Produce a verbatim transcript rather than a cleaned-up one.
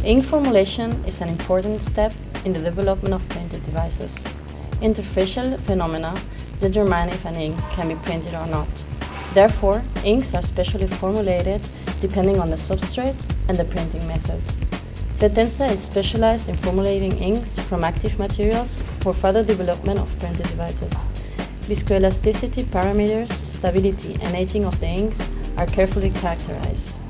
Ink formulation is an important step in the development of printed devices. Interfacial phenomena determine if an ink can be printed or not. Therefore, inks are specially formulated depending on the substrate and the printing method. VETEMSA is specialized in formulating inks from active materials for further development of printed devices. Viscoelasticity parameters, stability, and aging of the inks are carefully characterized.